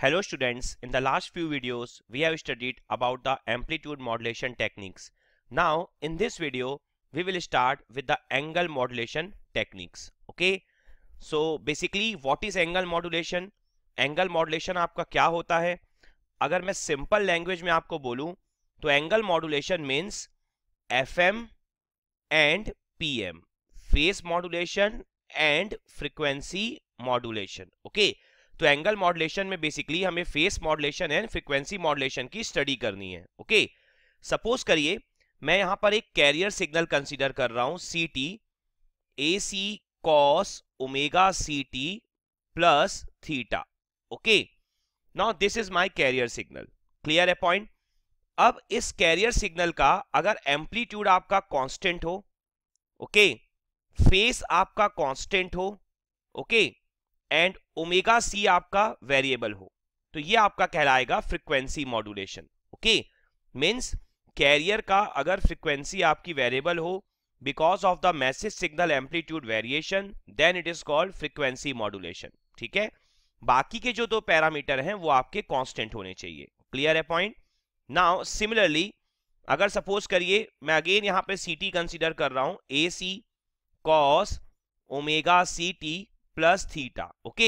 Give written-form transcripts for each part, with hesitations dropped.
Hello students, in the last few videos we have studied about the amplitude modulation techniques. Now in this video we will start with the angle modulation techniques. Okay, so basically what is angle modulation? Angle modulation आपका क्या होता है? अगर मैं simple language में आपको बोलूं तो angle modulation means FM and PM, phase modulation and frequency modulation. Okay, तो एंगल मॉड्यूलेशन में बेसिकली हमें phase modulation and frequency modulation की स्टडी करनी है. ओके, सपोज करिए मैं यहां पर एक कैरियर सिग्नल कंसीडर कर रहा हूं CT AC cos omega CT plus theta. Okay, now this is my carrier signal. Clear है पॉइंट? अब इस कैरियर सिग्नल का अगर एम्पलीट्यूड आपका कांस्टेंट हो, ओके, फेस आपका कांस्टेंट हो, ओके, एंड ओमेगा सी आपका वेरिएबल हो, तो ये आपका कहलाएगा frequency modulation. Okay, means carrier का अगर फ्रीक्वेंसी आपकी वेरिएबल हो because of the message signal amplitude variation, then it is called frequency modulation. ठीक है, बाकी के जो दो पैरामीटर हैं वो आपके कांस्टेंट होने चाहिए. क्लियर है पॉइंट? नाउ सिमिलरली अगर सपोज करिए मैं अगेन यहां पे CT कंसीडर कर रहा हूं AC cos omega CT plus theta. Okay,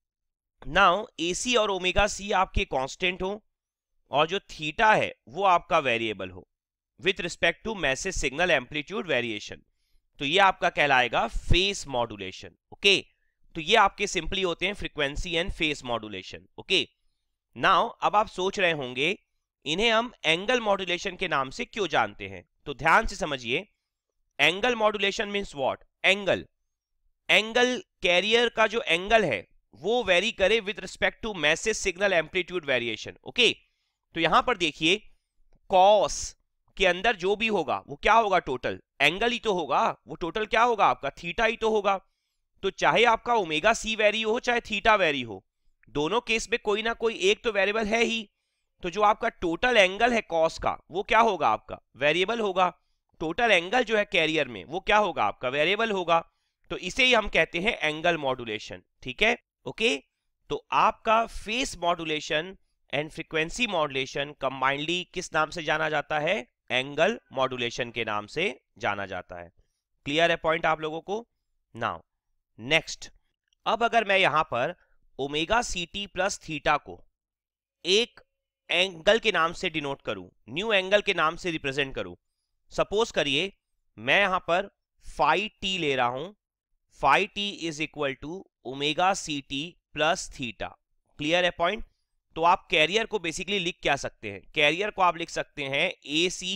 now AC और ओमेगा C आपके कांस्टेंट हो और जो थीटा है वो आपका वेरिएबल हो with respect to message signal amplitude variation, तो ये आपका कहलाएगा फेस मॉड्यूलेशन. ओके, तो ये आपके सिंपली होते हैं frequency and phase modulation. Okay, now अब आप सोच रहे होंगे इन्हें हम एंगल मॉड्यूलेशन के नाम से क्यों जानते हैं, तो ध्यान से समझिए. Angle modulation means what? Angle carrier का जो एंगल है वो वेरी करे with respect to message signal amplitude variation. Okay, तो यहां पर देखिए कॉस के अंदर जो भी होगा वो क्या होगा? टोटल एंगल ही तो होगा. वो टोटल क्या होगा? आपका थीटा ही तो होगा. तो चाहे आपका ओमेगा सी वेरी हो चाहे थीटा वेरी हो, दोनों केस में कोई ना कोई एक तो वेरिएबल है ही. तो जो आपका टोटल एंगल है कॉस का वो क्या होगा? आपका वेरिएबल होगा. टोटल एंगल जो है कैरियर में वो क्या होगा? आपका वेरिएबल होगा. तो इसे ही हम कहते हैं एंगल मॉड्यूलेशन. ठीक है, ओके, तो आपका phase modulation and frequency modulation combinedly किस नाम से जाना जाता है? एंगल मॉड्यूलेशन के नाम से जाना जाता है. क्लियर है पॉइंट आप लोगों को? नाउ नेक्स्ट, अब अगर मैं यहां पर ओमेगा CT प्लस थीटा को एक एंगल के नाम से डिनोट करूं, न्यू एंगल के नाम से रिप्रेजेंट करूं, सपोज करिए मैं यहां पर फाई टी ले रहा हूं. Phi T is equal to omega CT plus theta. Clear है पॉइंट? तो आप कैरियर को बेसिकली लिख क्या सकते हैं? कैरियर को आप लिख सकते हैं AC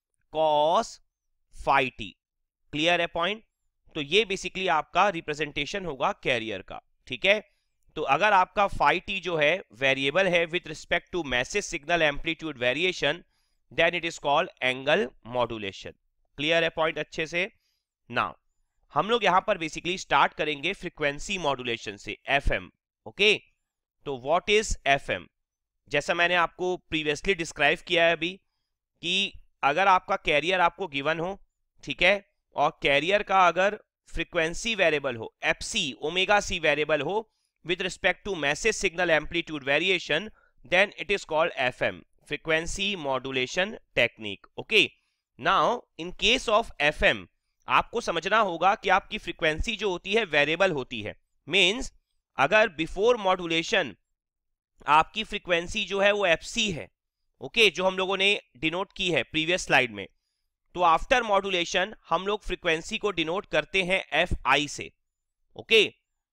cos phi T. Clear है पॉइंट? तो ये बेसिकली आपका रिप्रेजेंटेशन होगा कैरियर का. ठीक है, तो अगर आपका फाई टी जो है वेरिएबल है with respect to message signal amplitude variation, then it is called angle modulation. Clear है पॉइंट अच्छे से? नाउ हम लोग यहां पर बेसिकली स्टार्ट करेंगे फ्रीक्वेंसी मॉड्यूलेशन से, FM. ओके, तो व्हाट इज FM? जैसा मैंने आपको प्रीवियसली डिस्क्राइब किया है अभी कि अगर आपका कैरियर आपको गिवन हो, ठीक है, और कैरियर का अगर फ्रीक्वेंसी वेरिएबल हो FC ओमेगा C वेरिएबल हो with respect to message signal amplitude variation, then it is called FM, frequency modulation technique. Okay, now in case of FM आपको समझना होगा कि आपकी फ्रीक्वेंसी जो होती है वेरिएबल होती है. मींस अगर बिफोर मॉड्यूलेशन आपकी फ्रीक्वेंसी जो है वो FC है, ओके, जो हम लोगों ने डिनोट की है प्रीवियस स्लाइड में, तो आफ्टर मॉड्यूलेशन हम लोग फ्रीक्वेंसी को डिनोट करते हैं FI से. ओके,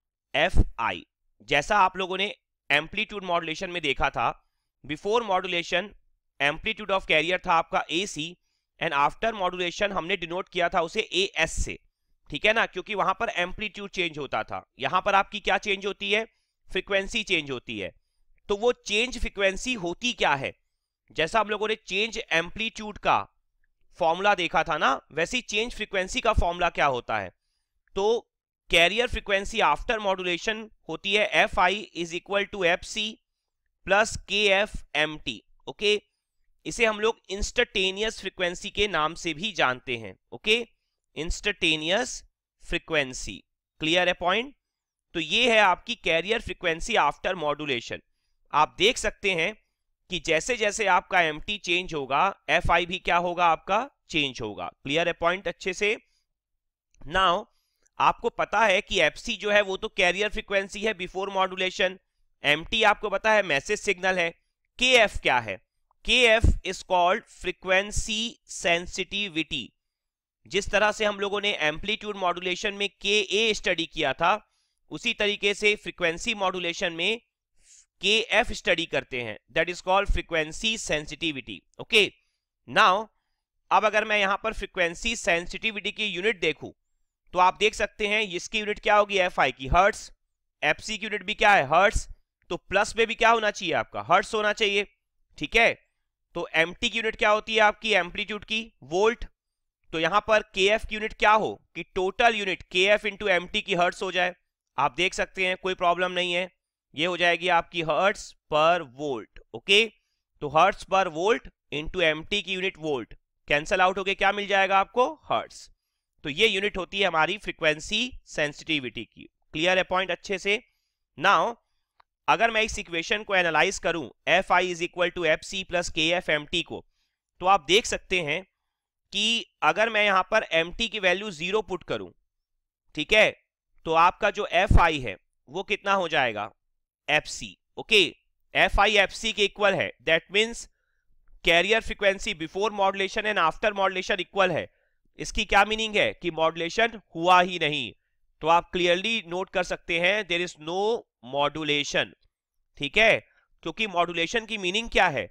FI जैसा आप लोगों ने एम्पलीट्यूड मॉड्यूलेशन में देखा था. Before modulation amplitude of carrier था आपका AC एंड आफ्टर मॉड्यूलेशन हमने डिनोट किया था उसे AS से. ठीक है ना, क्योंकि वहां पर एम्पलीट्यूड चेंज होता था. यहां पर आपकी क्या चेंज होती है? फ्रीक्वेंसी चेंज होती है. तो वो चेंज फ्रीक्वेंसी होती क्या है? जैसा हम लोगों ने चेंज एम्पलीट्यूड का फॉर्मूला देखा था ना, वैसे ही चेंज फ्रीक्वेंसी का फॉर्मूला क्या होता है? तो कैरियर फ्रीक्वेंसी आफ्टर मॉड्यूलेशन होती है FI is equal to FC plus KFMT. Okay, इसे हम लोग इंस्टेंटेनियस फ्रीक्वेंसी के नाम से भी जानते हैं. Okay, instantaneous frequency. क्लियर है पॉइंट? तो ये है आपकी कैरियर फ्रीक्वेंसी आफ्टर मॉड्यूलेशन. आप देख सकते हैं कि जैसे जैसे आपका mt चेंज होगा fi भी क्या होगा, आपका चेंज होगा। क्लियर है पॉइंट अच्छे से। नाउ आपको पता है कि fc जो है वो तो कैरियर फ्रीक्वेंसी है बिफोर मॉड्यूलेशन, mt आपको पता है मैसेज सिग्नल है, kf क्या है, kf is called frequency sensitivity. जिस तरह से हम लोगों ने एम्पलीट्यूड मॉड्यूलेशन में ka स्टडी किया था, उसी तरीके से फ्रीक्वेंसी मॉड्यूलेशन में kf स्टडी करते हैं, that is called frequency sensitivity. Okay, now अब अगर मैं यहां पर फ्रीक्वेंसी सेंसिटिविटी की यूनिट देखूं तो आप देख सकते हैं इसकी यूनिट क्या होगी, fi की हर्ट्स, fc की यूनिट भी क्या है, हर्ट्स, तो प्लस में भी क्या होना चाहिए, आपका हर्ट्स होना चाहिए। ठीक है, तो mt की यूनिट क्या होती है आपकी, एम्पलीट्यूड की, वोल्ट। तो यहां पर kf की यूनिट क्या हो कि total unit kf into mt की हर्ट्स हो जाए। आप देख सकते हैं कोई प्रॉब्लम नहीं है, ये हो जाएगी आपकी हर्ट्स पर वोल्ट। ओके, तो hertz per volt into mt की यूनिट वोल्ट, कैंसल आउट होके क्या मिल जाएगा आपको, हर्ट्स। तो ये यूनिट होती है हमारी फ्रीक्वेंसी सेंसिटिविटी की। क्लियर है पॉइंट अच्छे से। नाउ अगर मैं इस इक्वेशन को एनालाइज करूं fi is equal to fc plus kf mt को, तो आप देख सकते हैं कि अगर मैं यहां पर mt की वैल्यू 0 पुट करूं, ठीक है, तो आपका जो fi है वो कितना हो जाएगा, fc। ओके, fi fc के इक्वल है, that means carrier frequency before modulation and after modulation equal है। इसकी क्या मीनिंग है कि मॉड्यूलेशन हुआ ही नहीं। तो आप क्लियरली नोट कर सकते हैं देयर इज नो मॉड्यूलेशन। ठीक है, क्योंकि मॉड्यूलेशन की मीनिंग क्या है,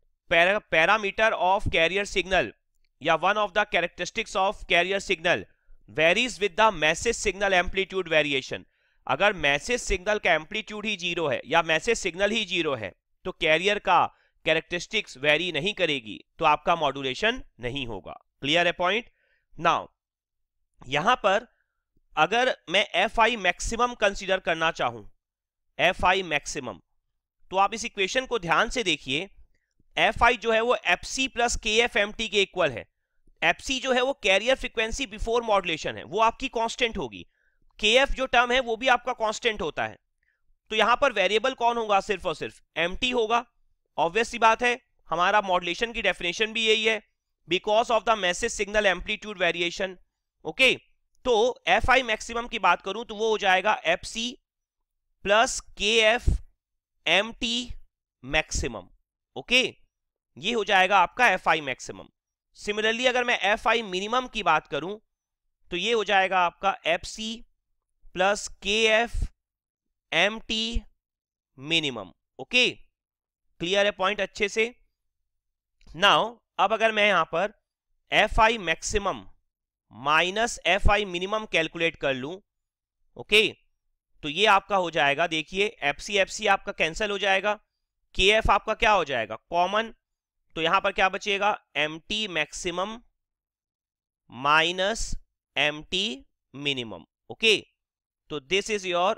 पैरामीटर ऑफ कैरियर सिग्नल या one of the characteristics of carrier signal varies with the message signal amplitude variation. अगर मैसेज सिग्नल का एम्पलीट्यूड ही 0 है या मैसेज सिग्नल ही 0 है तो कैरियर का कैरेक्टरिस्टिक्स वेरी नहीं करेगी, तो आपका मॉड्यूलेशन नहीं होगा। क्लियर है पॉइंट। नाउ यहां पर अगर मैं fi मैक्सिमम कंसीडर करना चाहूं, fi मैक्सिमम, तो आप इस इक्वेशन को ध्यान से देखिए, fi जो है वो fc प्लस kf mt के इक्वल है। fc जो है वो कैरियर फ्रीक्वेंसी बिफोर मॉड्यूलेशन है, वो आपकी कांस्टेंट होगी, kf जो टर्म है वो भी आपका कांस्टेंट होता है। तो यहां पर वेरिएबल कौन होगा, सिर्फ और सिर्फ mt होगा। ऑब्वियस सी बात है, हमारा मॉड्यूलेशन की डेफिनेशन भी यही है, because of the message signal amplitude variation. Okay, तो fi मैक्सिमम की बात करूं तो वो हो जाएगा fc plus kf mt maximum. Okay, ये हो जाएगा आपका fi मैक्सिमम। सिमिलरली अगर मैं fi मिनिमम की बात करूं तो ये हो जाएगा आपका fc plus kf mt minimum. Okay, clear है पॉइंट अच्छे से। नाउ अब अगर मैं यहां पर fi maximum minus fi minimum calculate कर लूं, ओके, तो ये आपका हो जाएगा, देखिए fc आपका कैंसिल हो जाएगा, kf आपका क्या हो जाएगा, कॉमन, तो यहां पर क्या बचेगा, mt maximum minus mt minimum. Okay, तो this is your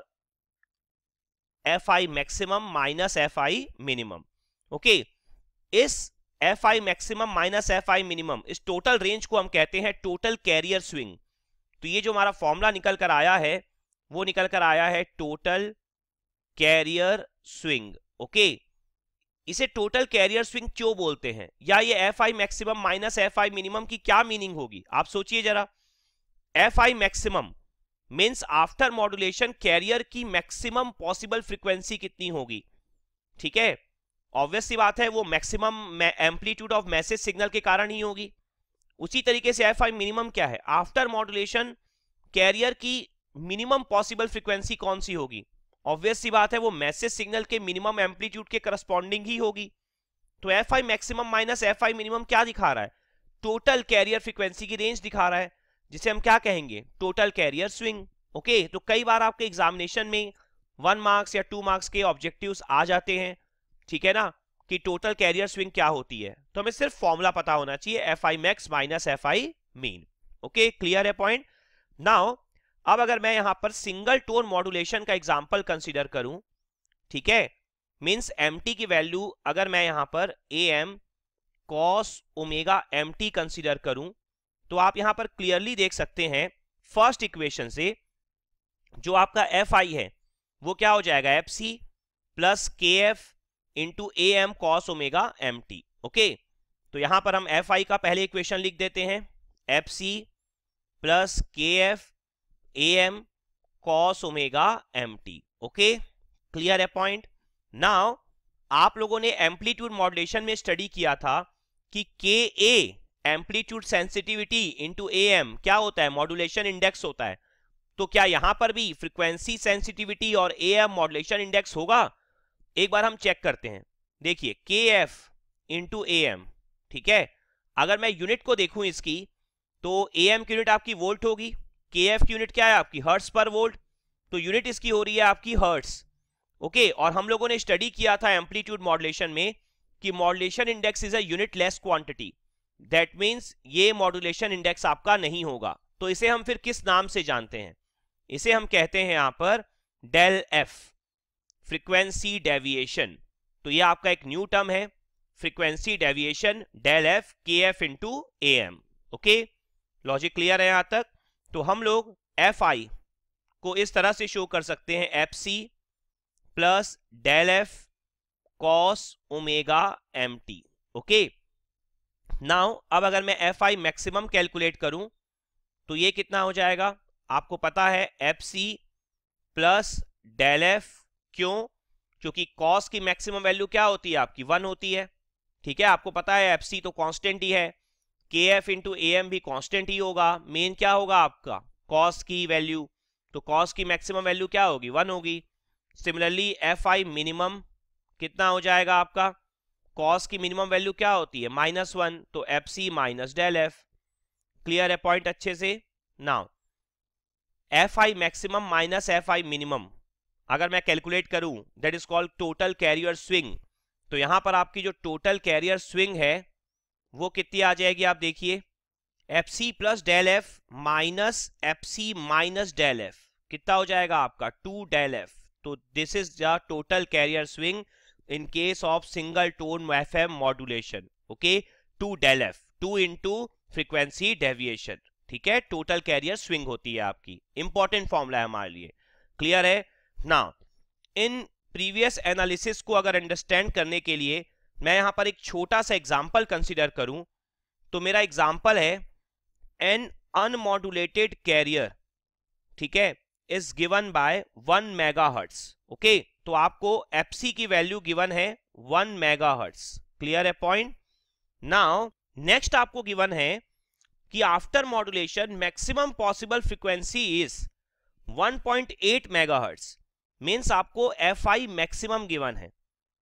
fi maximum minus fi minimum. Okay, इस fi maximum minus fi minimum, इस टोटल रेंज को हम कहते हैं टोटल कैरियर स्विंग। तो ये जो हमारा फॉर्मूला निकल कर आया है वो निकल कर आया है टोटल कैरियर स्विंग। ओके, इसे टोटल कैरियर स्विंग क्यों बोलते हैं, या ये fi maximum minus fi minimum की क्या मीनिंग होगी, आप सोचिए जरा। fi maximum means after modulation carrier की मैक्सिमम पॉसिबल फ्रीक्वेंसी कितनी होगी। ठीक है, ऑब्वियस सी बात है वो maximum amplitude of message signal के कारण ही होगी। उसी तरीके से fi मिनिमम क्या है, आफ्टर मॉड्यूलेशन कैरियर की मिनिमम पॉसिबल फ्रीक्वेंसी कौन सी होगी, ऑब्वियस सी बात है वो मैसेज सिग्नल के मिनिमम एम्पलीट्यूड के करस्पॉन्डिंग ही होगी। तो fi maximum minus fi minimum क्या दिखा रहा है, टोटल कैरियर फ्रीक्वेंसी की रेंज दिखा रहा है, जिसे हम क्या कहेंगे, टोटल कैरियर स्विंग। ओके, तो कई बार आपके एग्जामिनेशन में 1 मार्क्स या 2 मार्क्स के ऑब्जेक्टिव्स आ जाते हैं, ठीक है ना, कि टोटल कैरियर स्विंग क्या होती है, तो हमें सिर्फ फॉर्मूला पता होना चाहिए, fi max minus fi min. Okay, clear है पॉइंट। नाउ अब अगर मैं यहां पर सिंगल टोन मॉड्यूलेशन का एग्जांपल कंसीडर करूं, ठीक है, मींस mt की वैल्यू अगर मैं यहां पर am cos omega mt consider करूं, तो आप यहां पर क्लियरली देख सकते हैं फर्स्ट इक्वेशन से जो आपका fi है वो क्या हो जाएगा, fc plus kf into A M cos omega M T. Okay, तो यहां पर हम एफ आई का पहले इक्वेशन लिख देते हैं, F C plus K F A M cos omega M T. Okay, clear है पॉइंट। नाउ आप लोगों ने एम्पलीट्यूड मॉड्यूलेशन में स्टडी किया था कि K A amplitude sensitivity into A M क्या होता है, मॉड्यूलेशन इंडेक्स होता है। तो क्या यहां पर भी फ्रीक्वेंसी सेंसिटिविटी और ए एम मॉड्यूलेशन इंडेक्स होगा? एक बार हम चेक करते हैं। देखिए के एफ इंटू ए एम, ठीक है, अगर मैं यूनिट को देखूं इसकी, तो ए एम की यूनिट आपकी वोल्ट होगी, के एफ की यूनिट क्या है आपकी, हर्ट्स पर वोल्ट, तो यूनिट इसकी हो रही है आपकी हर्ट्स। ओके, और हम लोगों ने स्टडी किया था एम्पलीट्यूड मॉड्यूलेशन में कि modulation index is a unitless quantity, that means ये मॉड्यूलेशन इंडेक्स आपका नहीं होगा। तो इसे हम फिर किस नाम से जानते हैं, इसे हम कहते हैं यहां पर डेल एफ, फ्रीक्वेंसी डेविएशन। तो ये आपका एक न्यू टर्म है, frequency deviation del F K F into A M. Okay, logic clear है यहां तक? तो हम लोग एफ आई को इस तरह से शो कर सकते हैं, F C plus del F cos omega M T. Okay, now अब अगर मैं एफ आई मैक्सिमम कैलकुलेट करूं तो ये कितना हो जाएगा, आपको पता है F C plus del F, क्यों? क्योंकि कॉस की मैक्सिमम वैल्यू क्या होती है आपकी, 1 होती है, ठीक है, आपको पता है एफ सी तो कांस्टेंट ही है, K F into A M भी कांस्टेंट ही होगा, मेन क्या होगा आपका कॉस की वैल्यू, तो कॉस की मैक्सिमम वैल्यू क्या होगी, 1 होगी। सिमिलरली एफ आई मिनिमम कितना हो जाएगा आपका, कॉस की मिनिमम वैल्यू क्या होती है, -1, तो F C minus del F. Clear है पॉइंट अच्छे से? Now F I maximum minus F I minimum अगर मैं कैलकुलेट करूं, that is called total carrier swing. तो यहां पर आपकी जो टोटल कैरियर स्विंग है वो कितनी आ जाएगी, आप देखिए, F C plus del F minus F C minus del F, कितना हो जाएगा आपका 2 डेल एफ। तो this is the total carrier swing in case of single tone F M modulation. Okay, 2 del F, 2 into frequency deviation, ठीक है, total carrier swing होती है आपकी, इंपॉर्टेंट फॉर्मूला है हमारे लिए। क्लियर है? नाउ इन प्रीवियस एनालिसिस को अगर अंडरस्टैंड करने के लिए मैं यहां पर एक छोटा सा एग्जांपल कंसीडर करूं, तो मेरा एग्जांपल है एन अनमॉड्यूलेटेड कैरियर, ठीक है, is given by 1 megahertz. Okay, तो आपको एफसी की वैल्यू गिवन है 1 मेगाहर्ट्ज। क्लियर है पॉइंट? नाउ नेक्स्ट आपको गिवन है कि after modulation maximum possible frequency is 1.8 megahertz, means आपको एफ आई मैक्सिमम गिवन है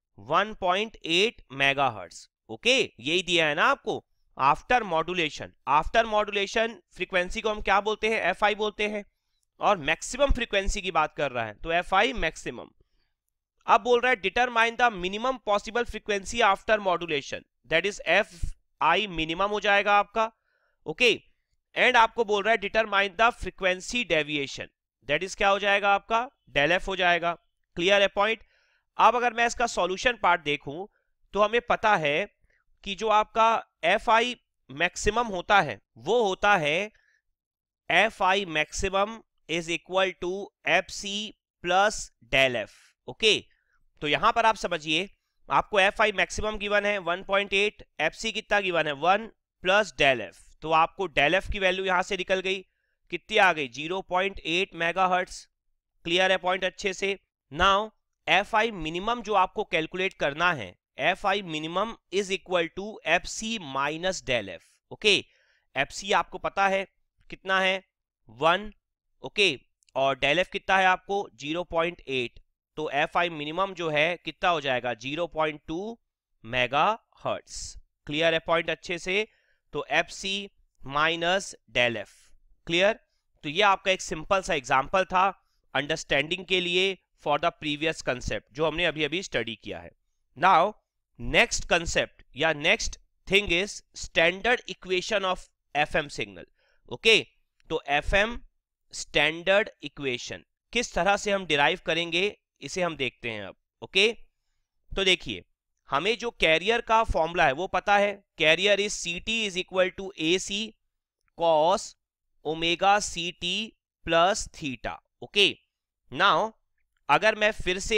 1.8 मेगाहर्ट्ज। ओके, यही दिया है ना आपको after modulation. After modulation frequency को हम क्या बोलते हैं, एफ आई बोलते हैं, और मैक्सिमम फ्रीक्वेंसी की बात कर रहा है तो एफ आई मैक्सिमम। अब बोल रहा है determine the minimum possible frequency after modulation, that is F I minimum हो जाएगा आपका। ओके, एंड आपको बोल रहा है determine the frequency deviation, that is क्या हो जाएगा आपका, डेल एफ हो जाएगा। क्लियर है पॉइंट? अब अगर मैं इसका सॉल्यूशन पार्ट देखूं तो हमें पता है कि जो आपका एफ आई मैक्सिमम होता है वो होता है F I maximum is equal to F C plus del F. Okay, तो यहां पर आप समझिए आपको एफ आई मैक्सिमम गिवन है 1.8, एफ सी कितना गिवन है 1 प्लस डेल एफ, तो आपको डेल एफ की वैल्यू यहां से निकल गई, कितनी आ गई 0.8 मेगाहर्ट्ज। क्लियर है पॉइंट अच्छे से? नाउ एफ आई मिनिमम जो आपको कैलकुलेट करना है, F I minimum is equal to F C minus del F. Okay, F C आपको पता है कितना है 1, ओके, और डेल एफ कितना है आपको 0.8, तो एफ आई मिनिमम जो है कितना हो जाएगा 0.2 मेगाहर्ट्ज। क्लियर है पॉइंट अच्छे से? तो F C minus del F. Clear? तो ये आपका एक सिंपल सा एग्जांपल था अंडरस्टैंडिंग के लिए फॉर द प्रीवियस कंसेप्ट जो हमने अभी अभी स्टडी किया है। नाउ नेक्स्ट कंसेप्ट या next thing is standard equation of FM signal. Okay, तो एफएम स्टैंडर्ड इक्वेशन किस तरह से हम डिराइव करेंगे इसे हम देखते हैं अब। ओके, तो देखिए हमें जो कैरियर का फॉर्मूला है वो पता है, carrier is C T is equal to A C cos omega C T plus theta. Okay, now अगर मैं फिर से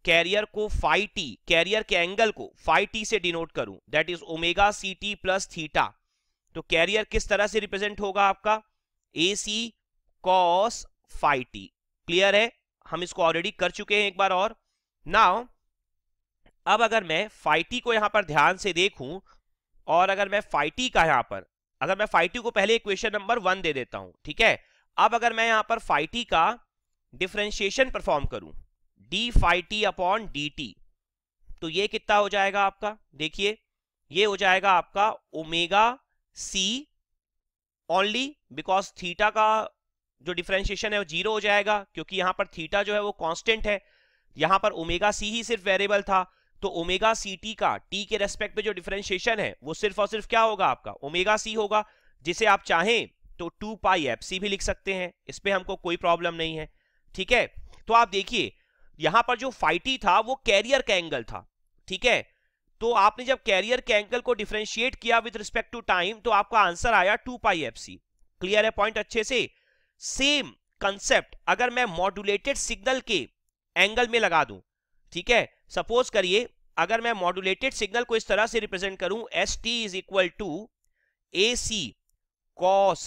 कैरियर को फाई टी, कैरियर के एंगल को फाई टी से डिनोट करूं, that is omega C T plus theta, तो कैरियर किस तरह से रिप्रेजेंट होगा आपका, A C cos phi T. Clear है, हम इसको ऑलरेडी कर चुके हैं एक बार और। नाउ अब अगर मैं फाई टी को यहां पर ध्यान से देखूं, और अगर मैं फाई टी का यहां पर, अगर मैं फाई टी को पहले इक्वेशन नंबर 1 दे देता हूं, ठीक है। अब अगर मैं यहां पर फाई टी का डिफरेंशिएशन परफॉर्म करूं, D phi T upon D T, तो ये कितना हो जाएगा आपका, देखिए ये हो जाएगा आपका omega C only, because theta का जो डिफरेंशिएशन है वो 0 हो जाएगा, क्योंकि यहां पर थीटा जो है वो कांस्टेंट है, यहां पर ओमेगा सी ही सिर्फ वेरिएबल था, तो ओमेगा सी टी का टी के रेस्पेक्ट में जो डिफरेंशिएशन है वो सिर्फ और सिर्फ क्या होगा आपका, ओमेगा सी होगा, जिसे आप चाहें तो 2 पाई एफ सी भी लिख सकते हैं, इस पे हमको कोई प्रॉब्लम नहीं है, ठीक है। तो आप देखिए यहां पर जो फाई टी था वो कैरियर का एंगल था, ठीक है। तो आपने जब कैरियर के एंगल को डिफरेंशिएट किया विद रिस्पेक्ट टू टाइम, तो आपका आंसर आया 2 पाई एफ सी। क्लियर है पॉइंट अच्छे से। सेम कंसेप्ट अगर मैं मॉड्यूलेटेड सिग्नल के एंगल में लगा दूं, ठीक है, सपोज करिए अगर मैं मॉड्यूलेटेड सिग्नल को इस तरह से रिप्रेजेंट करूं, S T is equal to A C cos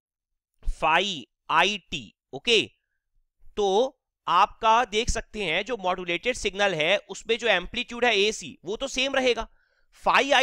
phi I T, okay, तो आपका देख सकते हैं जो मॉड्यूलेटेड सिग्नल है उसमें जो एम्पलीट्यूड है ए सी वो तो सेम रहेगा, फाई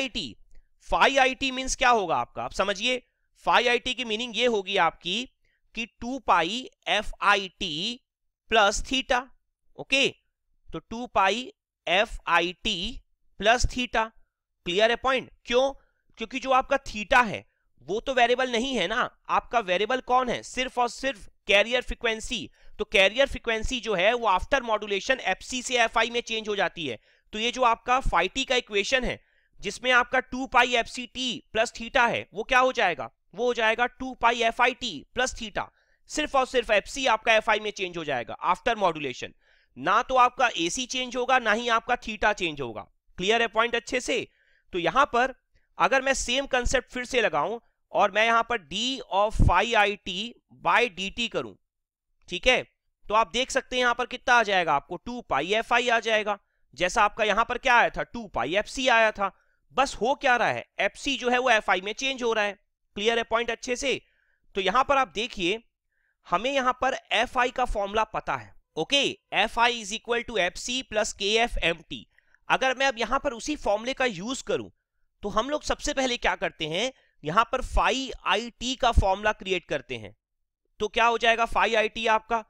आई टी मीन्स क्या होगा आपका, आप समझिए, फाई आई टी की मीनिंग ये होगी आपकी कि 2 pi F I T plus theta, okay, तो 2 pi F I T plus theta. Clear है पॉइंट, क्यों, क्योंकि जो आपका थीटा है वो तो वेरिएबल नहीं है ना, आपका वेरिएबल कौन है, सिर्फ और सिर्फ कैरियर फ्रीक्वेंसी, तो कैरियर फ्रीक्वेंसी जो है वो आफ्टर मॉड्यूलेशन एफसी से एफआई में चेंज हो जाती है, तो ये जो आपका फाई टी का इक्वेशन है जिसमें आपका 2 pi F C T plus theta है वो क्या हो जाएगा, वो हो जाएगा 2 pi F I T plus theta, सिर्फ और सिर्फ एफसी आपका एफआई में चेंज हो जाएगा आफ्टर मॉड्यूलेशन, ना तो आपका एसी चेंज होगा ना ही आपका थीटा चेंज होगा। क्लियर है पॉइंट अच्छे से। तो यहां पर अगर मैं सेम कंसेप्ट फिर से लगाऊं और मैं यहां पर D of phi I T by D T करूं, ठीक है, तो आप देख सकते हैं यहां पर कितना आ जाएगा आपको 2 पाई एफ आई आ जाएगा, जैसा आपका यहां पर क्या आया था 2 पाई एफ सी आया था, बस हो क्या रहा है, एफ सी जो है वो एफ आई में चेंज हो रहा है। क्लियर है पॉइंट अच्छे से। तो यहां पर आप देखिए हमें यहां पर एफ आई का फॉर्मूला पता है, okay, F I is equal to F C plus K F M T. अगर मैं अब यहां पर उसी फॉर्मूले का यूज करूं तो हम लोग सबसे पहले क्या करते हैं, यहां पर फाई आई टी का फॉर्मूला क्रिएट करते हैं, तो क्या हो जाएगा फाई आई टी आपका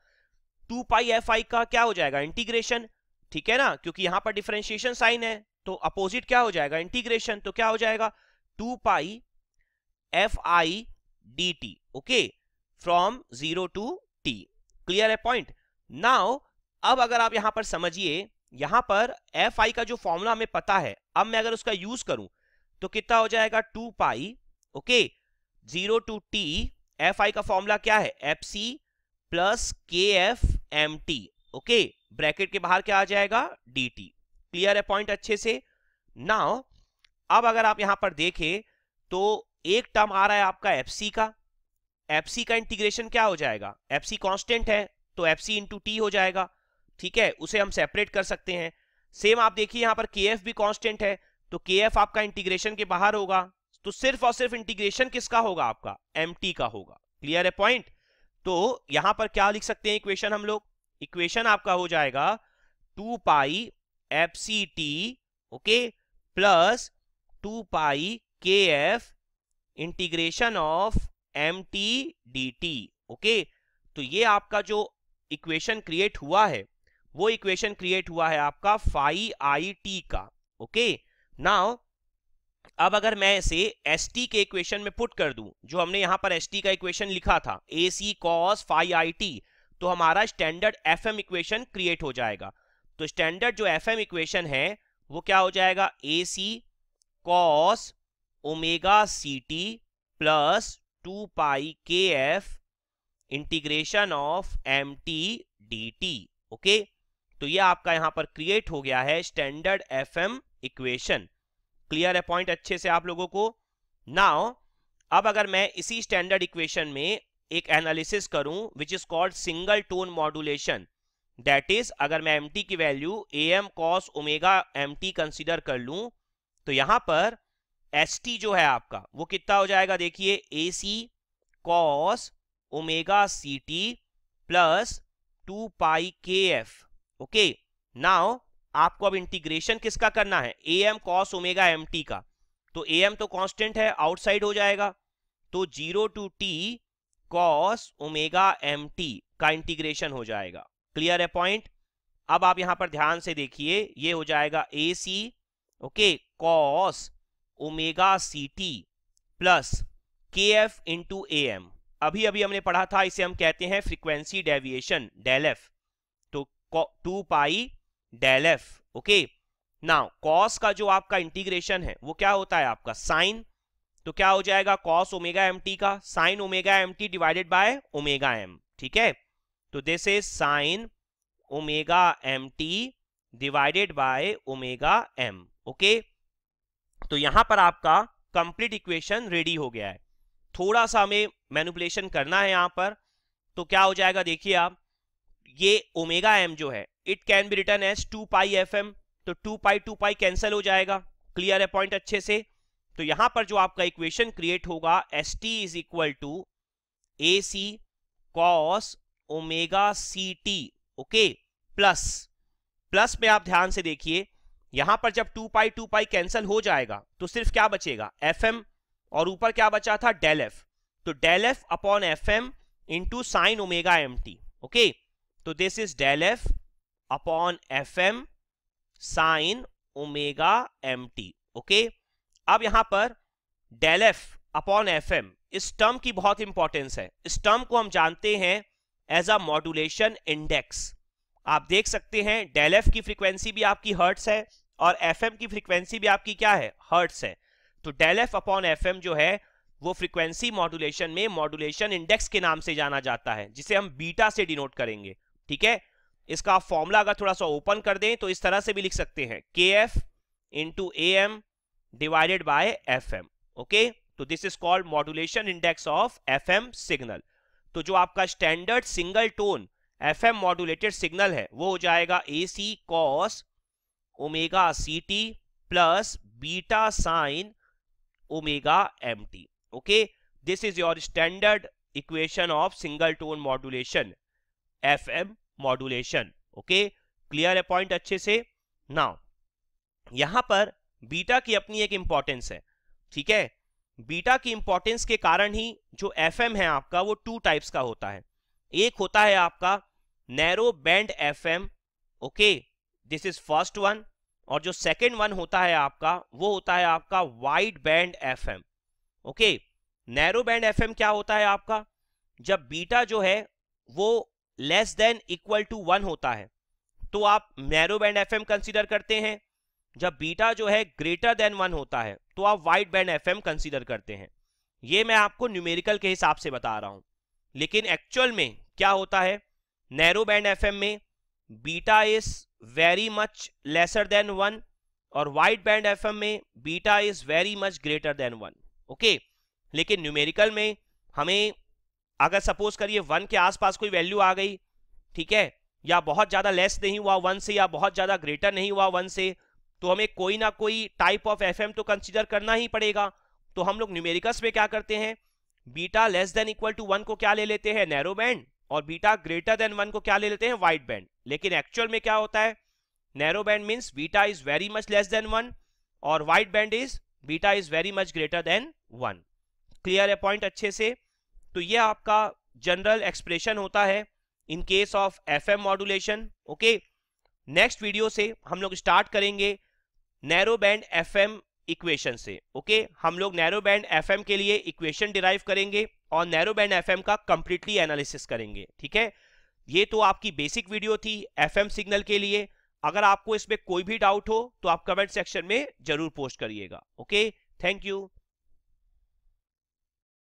2 पाई एफ आई का क्या हो जाएगा इंटीग्रेशन, ठीक है ना, क्योंकि यहां पर डिफरेंशिएशन साइन है तो अपोजिट क्या हो जाएगा इंटीग्रेशन, तो क्या हो जाएगा 2 pi F I D T, okay, from 0 to T. Clear है पॉइंट। नाउ अब अगर आप यहां पर समझिए, यहां पर एफ आई का जो फॉर्मूला हमें पता है, अब मैं अगर उसका यूज करूं तो कितना हो जाएगा 2 pi, okay, 0 to T, F I का फॉर्मूला क्या है F C plus K F M T, okay, bracket के बाहर क्या आ जाएगा डी टी। क्लियर है पॉइंट अच्छे से। नाउ अब अगर आप यहां पर देखें तो एक टर्म आ रहा है आपका एफ सी का इंटीग्रेशन क्या हो जाएगा, एफ सी कॉन्स्टेंट है तो एफ सी इंटू टी हो जाएगा, ठीक है, उसे हम सेपरेट कर सकते हैं। सेम आप देखिए यहां पर के एफ भी कॉन्स्टेंट है तो के एफ आपका इंटीग्रेशन के बाहर होगा, तो सिर्फ और सिर्फ इंटीग्रेशन किसका होगा आपका एम टी का होगा। क्लियर है पॉइंट। तो यहां पर क्या लिख सकते हैं इक्वेशन हम लोग, इक्वेशन आपका हो जाएगा 2 pi F C T, okay, plus 2 pi K F integration of M T D T, okay. तो ये आपका जो इक्वेशन क्रिएट हुआ है वो इक्वेशन क्रिएट हुआ है आपका फाई आई टी का, ओके। नाउ अब अगर मैं इसे एस टी के इक्वेशन में पुट कर दूं, जो हमने यहां पर एस टी का इक्वेशन लिखा था A C cos phi I T, तो हमारा standard F M equation create हो जाएगा। तो स्टैंडर्ड जो एफ एम इक्वेशन है वो क्या हो जाएगा A C cos omega C T plus 2 pi K F integration of M T D T, okay. तो ये आपका यहां पर क्रिएट हो गया है standard F M equation. Clear है पॉइंट अच्छे से आप लोगों को। नाउ अब अगर मैं इसी स्टैंडर्ड इक्वेशन में एक एनालिसिस करूं which is called single tone modulation, that is अगर मैं mt की value am cos omega mt consider कर लूं तो यहां पर st जो है आपका वो कितना हो जाएगा, देखिए ac cos omega ct plus 2 pi kf। Okay, now आपको अब इंटीग्रेशन किसका करना है, am cos ओमेगा mt का। तो am तो कांस्टेंट है, आउटसाइड हो जाएगा, तो 0 to t cos omega mt का इंटीग्रेशन हो जाएगा। क्लियर है पॉइंट। अब आप यहां पर ध्यान से देखिए, ये हो जाएगा ac okay cos omega ct plus kf into am। अभी अभी हमने पढ़ा था, इसे हम कहते हैं फ्रीक्वेंसी डेविएशन डेल f, तो 2 pi del f। Okay, now cos का जो आपका इंटीग्रेशन है वो क्या होता है आपका साइन, तो क्या हो जाएगा cos ओमेगा mt का sine omega mt divided by omega m। ठीक है, तो this is sine omega mt divided by omega m। Okay, तो यहां पर आपका कंप्लीट इक्वेशन रेडी हो गया है। थोड़ा सा हमें मैनिपुलेशन करना है यहां पर, तो क्या हो जाएगा देखिए आप, ये ओमेगा m जो है it can be written as 2 pi fm, तो 2 पाई कैंसिल हो जाएगा। क्लियर है पॉइंट अच्छे से। तो यहां पर जो आपका इक्वेशन क्रिएट होगा st is equal to ac cos omega ct। Okay, plus में आप ध्यान से देखिए, यहां पर जब 2 पाई कैंसिल हो जाएगा तो सिर्फ क्या बचेगा fm, और ऊपर क्या बचा था डेल f, तो del f upon fm into sine omega mt। Okay, तो this is del f upon fm sine omega mt। Okay, अब यहां पर डेल f अपॉन fm, इस टर्म की बहुत इंपॉर्टेंस है। इस टर्म को हम जानते हैं एज अ मॉड्यूलेशन इंडेक्स। आप देख सकते हैं डेल f की फ्रीक्वेंसी भी आपकी हर्ट्स है और fm की फ्रीक्वेंसी भी आपकी क्या है, हर्ट्स है। तो डेल f अपॉन fm जो है वो फ्रीक्वेंसी मॉड्यूलेशन में मॉड्यूलेशन इंडेक्स के नाम से जाना जाता है, जिसे हम बीटा से डिनोट करेंगे। ठीक है, इसका फॉर्मूला अगर थोड़ा सा ओपन कर दें तो इस तरह से भी लिख सकते हैं kf into am divided by fm। Okay, तो this is called modulation index of fm signal. तो जो आपका standard single tone fm modulated signal है वो हो जाएगा ac cos omega ct plus beta sine omega mt। Okay, this is your standard equation of single tone modulation fm modulation. Okay, clear है point अच्छे से। नाउ यहां पर beta की अपनी एक इंपॉर्टेंस है। ठीक है, बीटा की इंपॉर्टेंस के कारण ही जो fm है आपका वो 2 टाइप्स का होता है। एक होता है आपका narrow band fm, okay, this is first one, और जो सेकेंड वन होता है आपका वो होता है आपका wide band fm। Okay, narrow band fm क्या होता है आपका, जब बीटा जो है वो लेस देन इक्वल टू 1 होता है तो आप नैरो बैंड fm कंसीडर करते हैं, जब बीटा जो है ग्रेटर देन 1 होता है तो आप वाइड बैंड fm कंसीडर करते हैं। ये मैं आपको न्यूमेरिकल के हिसाब से बता रहा हूं, लेकिन एक्चुअल में क्या होता है, नैरो बैंड fm में beta is very much lesser than 1 और वाइड बैंड fm में beta is very much greater than 1। Okay, लेकिन न्यूमेरिकल में हमें अगर सपोज करिए 1 के आसपास कोई वैल्यू आ गई, ठीक है, या बहुत ज्यादा लेस नहीं हुआ 1 से या बहुत ज्यादा ग्रेटर नहीं हुआ 1 से, तो हमें कोई ना कोई टाइप ऑफ fm तो कंसीडर करना ही पड़ेगा। तो हम लोग न्यूमेरिकल्स में क्या करते हैं, beta less than equal to 1 को क्या ले लेते हैं, नैरो बैंड, और बीटा ग्रेटर देन 1 को क्या ले लेते हैं, वाइड बैंड। लेकिन एक्चुअल में क्या होता है, narrow band means beta is very much less than 1 और wide band is beta is very much greater than 1। Clear है पॉइंट अच्छे से। तो ये आपका जनरल एक्सप्रेशन होता है in case of fm modulation. Okay, next video से हम लोग स्टार्ट करेंगे नैरो बैंड fm इक्वेशन से। ओके, हम लोग नैरो बैंड fm के लिए इक्वेशन डिराइव करेंगे और नैरो बैंड fm का कंप्लीटली एनालिसिस करेंगे। ठीक है, ये तो आपकी बेसिक वीडियो थी fm सिग्नल के लिए। अगर आपको इसमें कोई भी डाउट हो तो आप कमेंट सेक्शन में जरूर पोस्ट करिएगा। Okay, thank you.